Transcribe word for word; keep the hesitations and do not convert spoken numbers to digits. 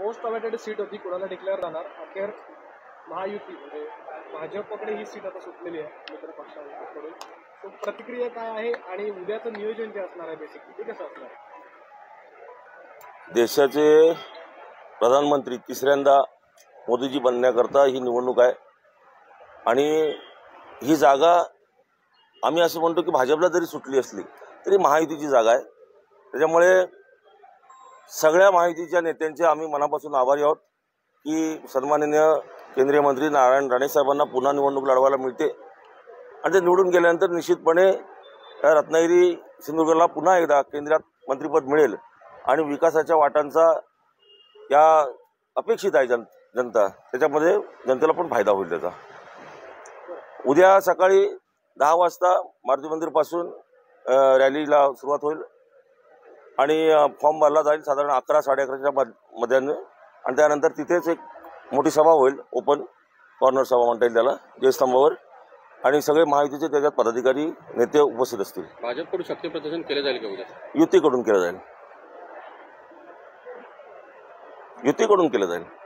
Most awaited seat होती, कोणाला declare राहणार, अखेर महायुती म्हणजे भाजपकडे ही सीट आता सुटलेली आहे मित्र पक्षांकडून. तो प्रतिक्रिया काय आहे आणि उद्याचं नियोजन जे असणार आहे बेसिकली ते कसं असणार आहे? देशाचे प्रधानमंत्री तिसऱ्यांदा मोदीजी बनण्याकरता ही निवडणूक आहे आणि ही जागा आम्ही असं म्हणतो की भाजपला जरी सुटली असली तरी महायुतीची जागा आहे. त्याच्यामुळे सगळ्या महायुतीच्या नेत्यांचे आम्ही मनापासून आभारी आहोत की सन्माननीय केंद्रीय मंत्री नारायण राणे साहेबांना पुन्हा निवडणूक लढवायला मिळते आणि ते निवडून गेल्यानंतर निश्चितपणे रत्नागिरी सिंधुदुर्गला पुन्हा एकदा केंद्रात मंत्रिपद मिळेल आणि विकासाच्या वाटांचा या अपेक्षित आहे जन जनता त्याच्यामध्ये जनतेला पण फायदा होईल त्याचा. उद्या सकाळी दहा वाजता मारुती मंदिरपासून रॅलीला सुरुवात होईल आणि फॉर्म भरला जाईल साधारण अकरा साडे अकराच्या मध्याने आणि त्यानंतर तिथेच एक मोठी सभा होईल, ओपन कॉर्नर सभा म्हणता येईल त्याला, जयस्तंभावर, आणि सगळे महायुतीचे त्याच्यात पदाधिकारी नेते उपस्थित असतील. भाजपकडून शक्ती प्रदर्शन केले जाईल का उद्या? युतीकडून केलं जाईल युतीकडून केलं जाईल